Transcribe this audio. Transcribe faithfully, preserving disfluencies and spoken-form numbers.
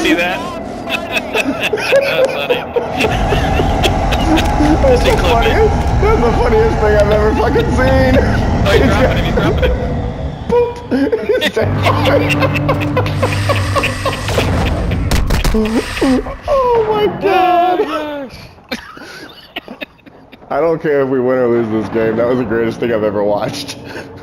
see that? That's funny. That's the funniest, that's the funniest thing I've ever fucking seen. Oh, he's dropping him, he's dropping him. Boop! He's dead. Oh my god! Oh, gosh. I don't care if we win or lose this game. That was the greatest thing I've ever watched.